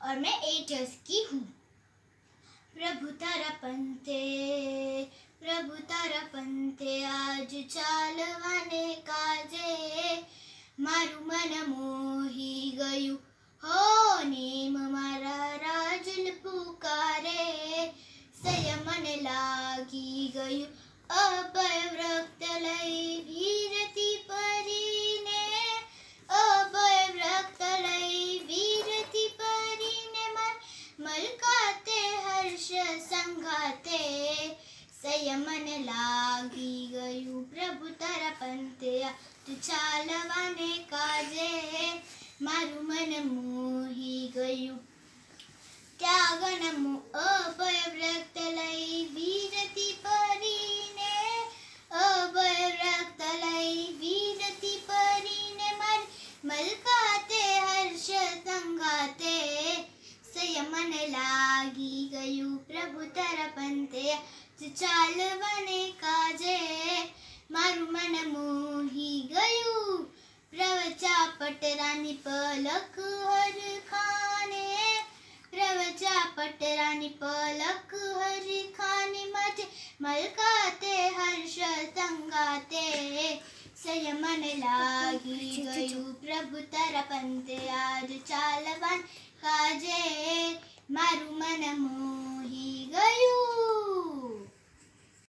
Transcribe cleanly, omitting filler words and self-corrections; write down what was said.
और मैं 8 इयर्स की हूँ। प्रभु तारा पंते आज चालवाने काजे, मारू मन मोही गयु हो नेम मारा राजुल पुकारे, सय मन लागी गयु अभय व्रत लई वीरती परीने, अभय व्रत लई वीरती परीने, मन मलकाते हर्ष संगाते, सय मन लागी गयु प्रभु तारा पंते तू चालवाने काजे, मारू मन मोही गयु त्यागन अभय व्रत लई वीरती परीने, अभय व्रत लई वीरती परीने, मन मलकाते हर्ष संगाते, सय मन लागी गयु प्रभु तारा पंते तू चालवाने काजे, मारू मन मोही गयु प्रवचा पटरानी पलक हर खाने, प्रवचा पटरानी पलक हर खाने, मज मलकाते हर्ष संगाते, सय मन लागी गयु प्रभु तारा पंते आज चालवान काजे, मारू मन मोही गयु।